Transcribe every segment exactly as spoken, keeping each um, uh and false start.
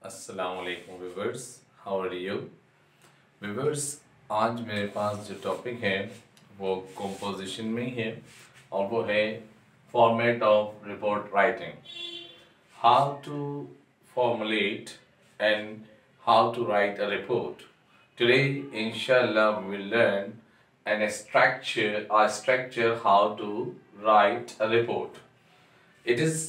अस्सलामुअलैकुम viewers, how are you viewers. आज मेरे पास जो टॉपिक है वो कंपोजिशन में ही है और वो है format of report writing, how to formulate and how to write a report. Today inshallah we will learn an structure or structure how to write a report. It is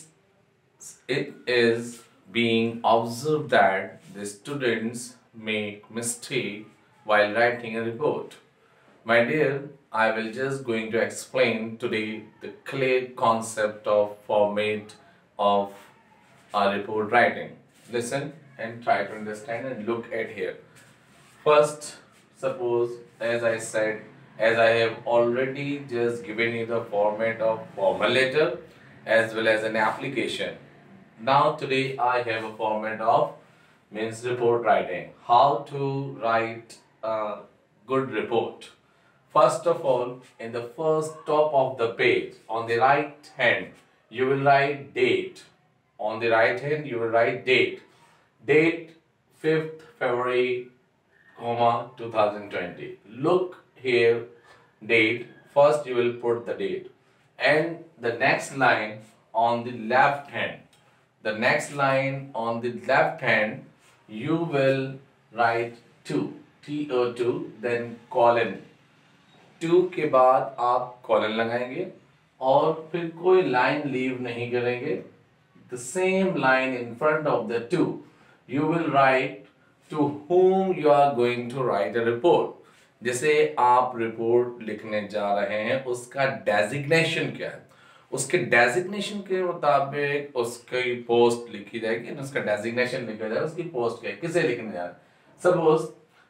it is being observed that the students make mistake while writing a report. My dear, I will just going to explain today the clear concept of format of a report writing. Listen and try to understand and look at here. First, suppose as I said, as I have already just given you the format of formal letter as well as an application. Now today I have a format of means report writing. How to write a good report. First of all, in the first top of the page on the right hand you will write date. On the right hand you will write date. Date fifth February comma two thousand twenty. Look here, date. First you will put the date and the next line on the left hand. The next line on the left hand you will write two, T O two, then colon. two के बाद आप colon लगाएंगे और फिर कोई line leave नहीं करेंगे. The same line in front of the two you will write to whom you are going to write a report. जैसे आप रिपोर्ट लिखने जा रहे हैं उसका डेजिग्नेशन क्या है, उसके डेजिग्नेशन के मुताबिक उसकी पोस्ट लिखी जाएगी, उसका डेजिग्नेशन लिखा जाएगा, उसकी पोस्ट क्या है, किसे लिखने जा रहे हैं. Suppose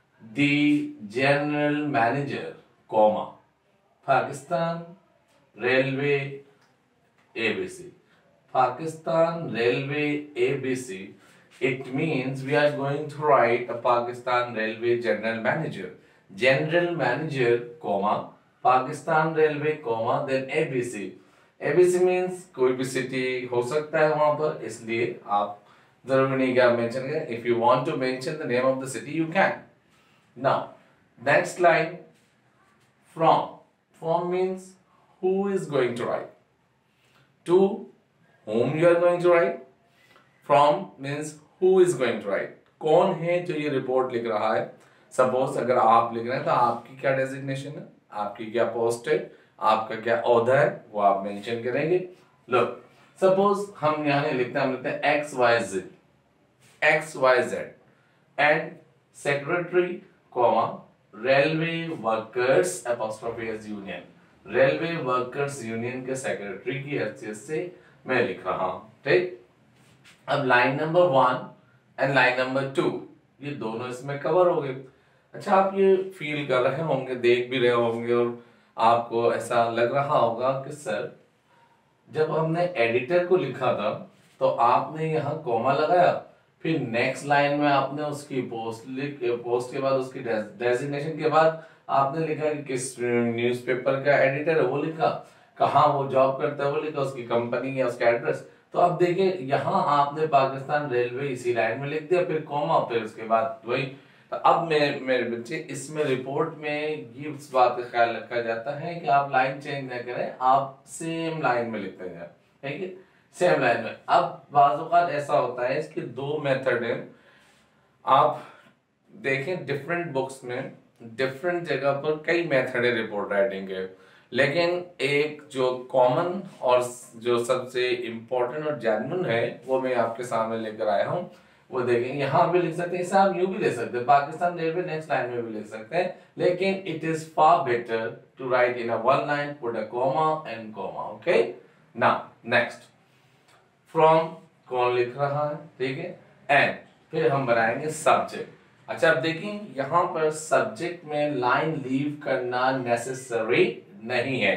the general manager comma Pakistan railway ABC. Pakistan Railway A B C, it means we are going to write a Pakistan Railway General Manager. General Manager, comma, Pakistan Railway, comma, then A B C. A B C means कोई भी city हो सकता है वहाँ पर, इसलिए आप जरूरी नहीं कि आप mention करें. If you want to mention the name of the city, you can. Now, next line, from. From means who is going to write. To whom you are going to write. From means who is going to write. कौन है जो ये report लिख रहा है. Suppose अगर आप लिख रहे हैं तो आपकी क्या डेजिग्नेशन है, आपकी क्या पोस्ट है, आपका क्या ओहदा है, वो आप मेंशन करेंगे. Look, सपोज हम यहाँ नहीं लिखते, हम लिखते हैं X Y Z X Y Z and secretary comma railway workers apostrophe S union. Railway workers union के सेक्रेटरी की हैसियत से मैं लिख रहा हूं. ठीक, अब line number one and line number two ये दोनों इसमें कवर हो गए. अच्छा, आप ये फील कर रहे होंगे, देख भी रहे होंगे और आपको ऐसा लग रहा होगा कि सर जब हमने एडिटर को लिखा था तो आपने यहाँ कॉमा लगाया, फिर नेक्स्ट लाइन में आपने उसकी पोस्ट लिख पोस्ट के बाद उसकी डेजिग्नेशन के बाद आपने लिखा कि किस न्यूज़पेपर का एडिटर है वो लिखा, कहाँ वो जॉब करता है वो लिखा, उसकी कंपनी या उसका एड्रेस. तो अब देखिए यहाँ आपने पाकिस्तान रेलवे इसी लाइन में लिख दिया, फिर कॉमा, फिर उसके बाद वही. तो अब मेरे मेरे बच्चे इसमें रिपोर्ट में ये इस बात का ख्याल रखा जाता है कि आप लाइन चेंज न करें, आप सेम लाइन में लिखते जाए. ठीक है, सेम लाइन में. अब बाज़ ऐसा होता है, इसके दो मेथड हैं. आप देखें डिफरेंट बुक्स में डिफरेंट जगह पर कई मेथड है रिपोर्ट राइटिंग के, लेकिन एक जो कॉमन और जो सबसे इम्पोर्टेंट और जेन्युइन है वो मैं आपके सामने लेकर आया हूँ. वो देखें, यहाँ भी लिख सकते हैं, इसे आप यूं भी लिख सकते हैं, पाकिस्तान रेलवे नेक्स्ट लाइन में भी लिख सकते हैं, लेकिन it is far better to write in a one line, put a comma and comma. Okay, now next from कौन लिख रहा है, ठीक है, एंड फिर हम बनाएंगे सब्जेक्ट. अच्छा, अब देखिए यहाँ पर सब्जेक्ट में लाइन लीव करना नेसेसरी नहीं है.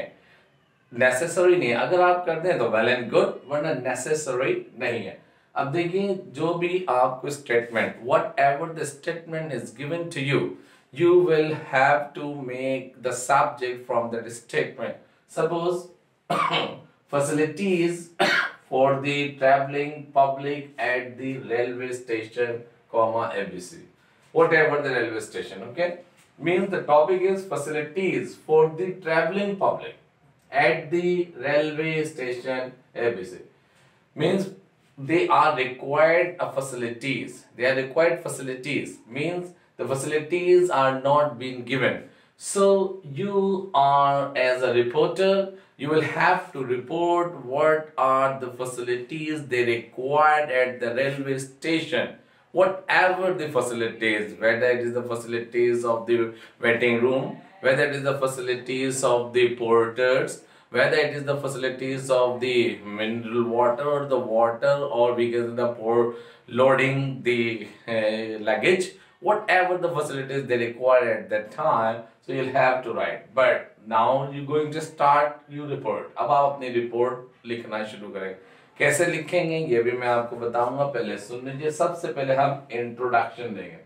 नेसेसरी नहीं है, अगर आप करते हैं तो वेल एंड गुड, वरना नेसेसरी नहीं है. अब देखिए जो भी आपको statement, whatever the statement is given to you, you will have to make the subject from that statement. Suppose facilities for the traveling public at the railway station, comma A B C. Whatever the railway station, okay? Means the topic is facilities for the traveling public at the railway station A B C. Means they are required of facilities. They are required facilities. Means the facilities are not being given. So you are, as a reporter, you will have to report what are the facilities they required at the railway station. Whatever the facilities, whether it is the facilities of the waiting room, whether it is the facilities of the porters, whether it is the facilities of the mineral water or the water, or because the pour loading the uh, luggage, whatever the facilities they require at that time, so you'll have to write. But now you're going to start your report. अब आप अपनी report लिखना शुरू करें. कैसे लिखेंगे ये भी मैं आपको बताऊंगा. पहले सुन लीजिए. सबसे पहले हम इंट्रोडक्शन देंगे.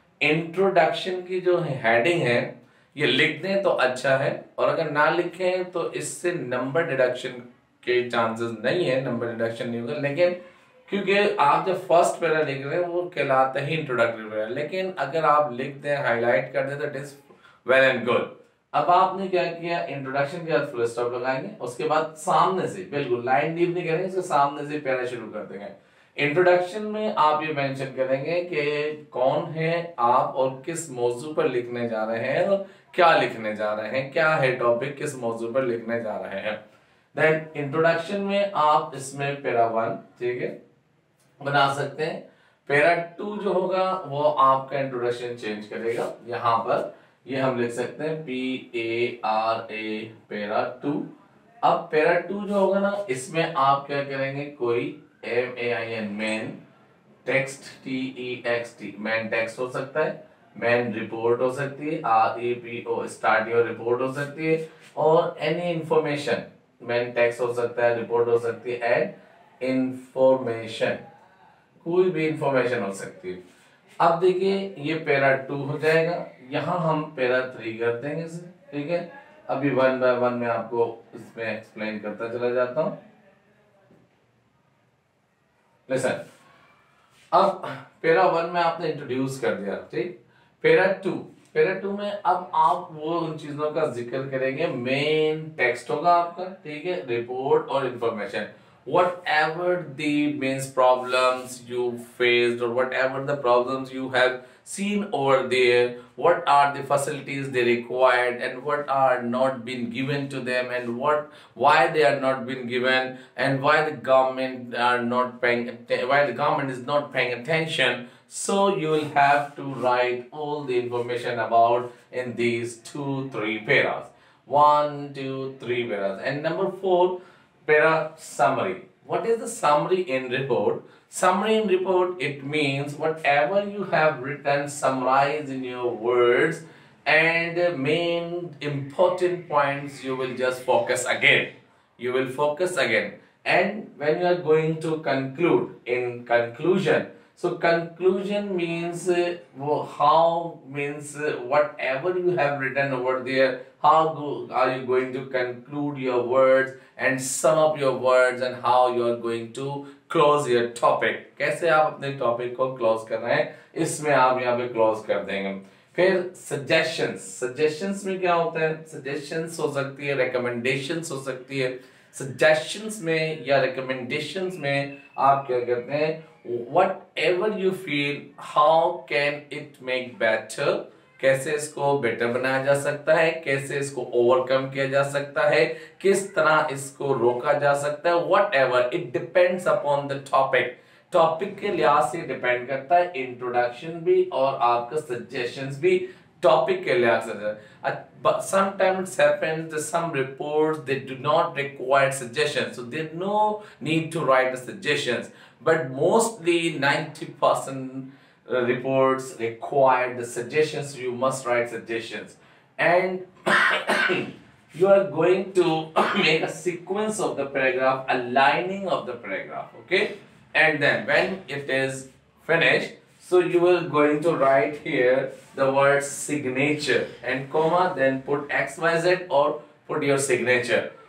इंट्रोडक्शन की जो हेडिंग है ये लिख दें तो अच्छा है, और अगर ना लिखें तो इससे नंबर डिडक्शन के चांसेस नहीं है, नंबर डिडक्शन नहीं होगा. लेकिन क्योंकि आप जब फर्स्ट पैरा लिख रहे हैं वो कहलाता ही इंट्रोडक्टरी पैरा, लेकिन अगर आप लिख दें, हाईलाइट कर दें तो it is well and good. अब आपने क्या किया, इंट्रोडक्शन के बाद फुल स्टॉप लगाएंगे, उसके बाद सामने से बिल्कुल लाइन डीप नहीं करेंगे, इसके सामने से पैरा शुरू कर देंगे. इंट्रोडक्शन में आप ये मेंशन करेंगे कि कौन है आप और किस मौजू पर लिखने जा रहे हैं और क्या लिखने जा रहे हैं, क्या है टॉपिक, किस मौजू पर लिखने जा रहे हैं. देन इंट्रोडक्शन में आप इसमें पैरा वन, ठीक है, बना सकते हैं. पैरा टू जो होगा वो आपका इंट्रोडक्शन चेंज करेगा. यहाँ पर ये हम लिख सकते हैं P A R A para two. अब पैरा टू जो होगा ना, इसमें आप क्या करेंगे, कोई M A I N main text, T E X T, main text हो सकता है, मेन रिपोर्ट हो सकती है, R E P O start your report हो सकती है, और एनी इंफॉर्मेशन, मेन टेक्स्ट हो सकता है, रिपोर्ट हो सकती है, एंड इंफॉर्मेशन, कोई भी इंफॉर्मेशन हो सकती है. अब देखिए ये पैरा टू हो जाएगा. यहां हम पैरा थ्री कर देंगे इसे, ठीक है. अभी वन बाय वन में आपको इसमें एक्सप्लेन करता चला जाता हूं. लिसन, अब पैरा वन में आपने इंट्रोड्यूस कर दिया, ठीक. पैरा टू, पैरा टू में अब आप वो उन चीजों का जिक्र करेंगे. मेन टेक्स्ट होगा आपका, ठीक है, रिपोर्ट और information. Whatever the means problems you faced, or whatever the problems you have seen over there, what are the facilities they required and what are not been given to them, and what why they are not been given, and why the government are not paying why the government is not paying attention. So you will have to write all the information about in these two three paras. One two three paras. And number four, para summary. What is the summary in report? Summary in report, it means whatever you have written, summarize in your words, and main important points you will just focus again. You will focus again. And when you are going to conclude, in conclusion, so conclusion means uh, how means uh, whatever you have written over there, how go, are you going to conclude your words and sum up your words, and how you are going to close your topic. कैसे आप अपने topic को close कर रहे हैं, इसमें आप यहाँ पे क्लोज कर देंगे. फिर suggestions, suggestions में क्या होता है, suggestions हो सकती है, recommendations हो सकती है. suggestions में या recommendations में आप क्या करते हैं, whatever you feel, how can it make better, कैसे इसको बेटर बनाया जा सकता है, कैसे इसको ओवरकम किया जा सकता है, किस तरह इसको रोका जा सकता है. whatever, it depends upon the topic. Topic के लिहाज से डिपेंड करता है. इंट्रोडक्शन भी और आपका सजेशंस भी टॉपिक के लिहाज से. But sometimes it happens that some reports they do not require suggestions, so there's no need to write the suggestions. But mostly ninety percent reports require the suggestions. You must write suggestions, and you are going to make a sequence of the paragraph, a lining of the paragraph, okay? And then when it is finished, so you will going to write here the word signature and comma, then put X Y Z or put your signature.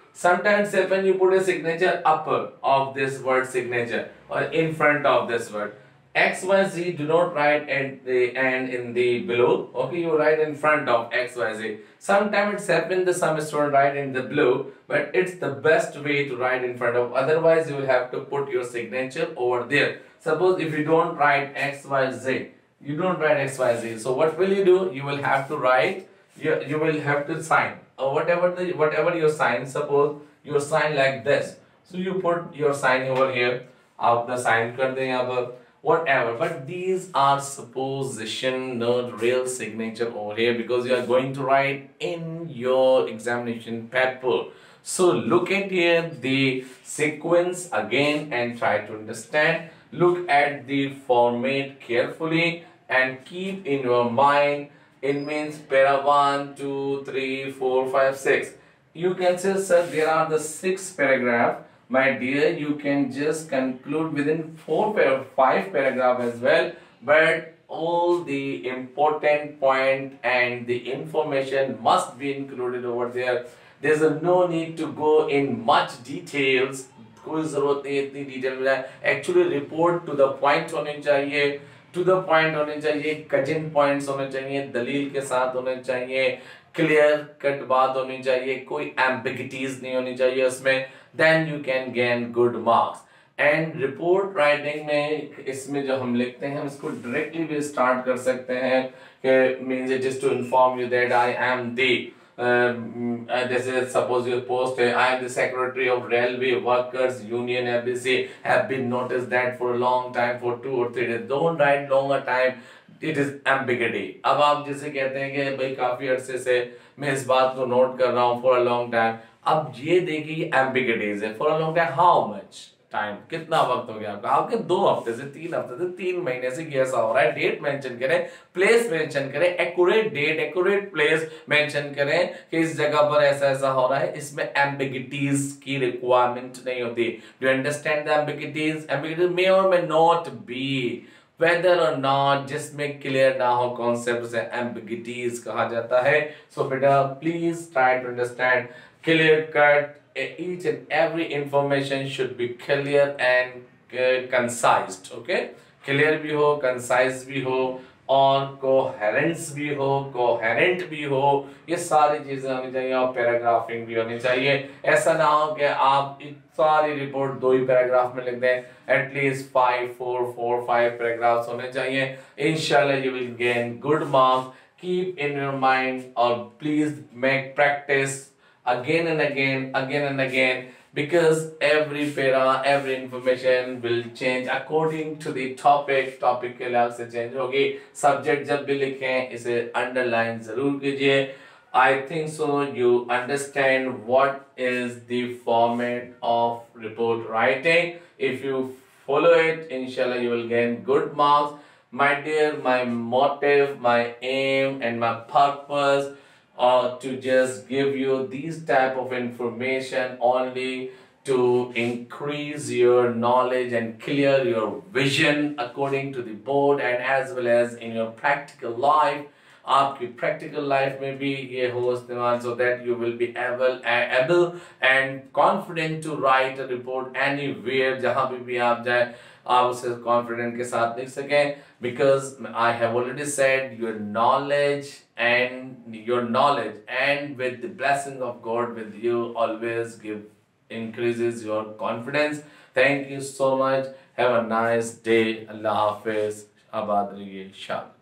Sometimes happen you put a signature upper of this word signature or in front of this word. X, Y, Z, do not write at the end in the below. Okay, you write in front of X, Y, Z. Sometimes it's happened that some student write in the blue, but it's the best way to write in front of. Otherwise, you will have to put your signature over there. Suppose if you don't write X, Y, Z, you don't write X, Y, Z. So what will you do? You will have to write. You, you will have to sign or whatever the whatever your sign. Suppose your sign like this. So you put your sign over here. आप the sign कर दें यहाँ पर. Whatever, but these are supposition, not real signature over here, because you are going to write in your examination paper. So look at here the sequence again and try to understand. Look at the format carefully and keep in your mind. It means para one, two, three, four, five, six. You can say, sir, there are the six paragraph. My dear, you can just conclude within four or five paragraph as well, but all the important point and the information must be included over there. There's a no need to go in much details. कोई ज़रूरत नहीं इतनी detail में. Actually report to the point होने चाहिए, to the point होने चाहिए, cousin points होने चाहिए, दलील के साथ होने चाहिए, clear cut बात होनी चाहिए, कोई ambiguities नहीं होनी चाहिए उसमें. Then you can gain good marks. And report writing में इसमें जो हम लिखते हैं इसको directly भी start कर सकते हैं कि means it is to inform you that I am the uh, this is suppose you post uh, I am the secretary of railway workers union F B C have been noticed that for a long time for two or three days. Don't write longer time. It is ambiguity. अब आप जैसे कहते हैं कि भाई काफी अरसे से मैं इस बात को नोट कर रहा हूँ for a long time. अब ये देखिए ambiguities है for a long time. How much time? कितना वक्त हो गया आपका? आपके दो हफ्ते से तीन हफ्ते से तीन महीने से ये ऐसा हो रहा है. डेट मेंशन करें, प्लेस मेंशन करें, accurate date, accurate place mention करें कि इस जगह पर ऐसा ऐसा हो रहा है. इसमें ambiguities की रिक्वायरमेंट नहीं होती. Do you understand the ambiguities? Ambiguities may or may not be. Whether or not जिसमें क्लियर ना हो कॉन्सेप्ट से ambiguities कहा जाता है. So बेटा please try to understand, clear cut, each and every information should be clear and uh, concise. Okay, clear भी हो, concise भी हो और कोहेरेंस भी हो, कोहेरेंट भी हो. ये सारी चीजें होनी चाहिए और पैराग्राफिंग भी होनी चाहिए. ऐसा ना हो कि आप सारी रिपोर्ट दो ही पैराग्राफ में लिख दें. At least five four four five paragraphs होने चाहिए. इंशाल्लाह you will gain good marks. Keep in your mind और please make practice again and again, again and again, because every para, every information will change according to the topic. Topic के लिहाज से change होगी. Subject जब भी लिखें इसे underline जरूर कीजिए. I think so you understand what is the format of report writing. If you follow it, inshallah you will gain good marks. My dear, my motive, my aim and my purpose or to just give you these type of information only to increase your knowledge and clear your vision according to the board and as well as in your practical life. आपकी practical life में भी ये हो इस्तेमाल so that you will be able able and confident to write a report anywhere. जहाँ भी भी आप जाए आप उसे confident के साथ लिख सकें. Because I have already said your knowledge and your knowledge and with the blessing of God with you always give increases your confidence. Thank you so much. Have a nice day. Allah Hafiz. Abad rahiye. Inshallah.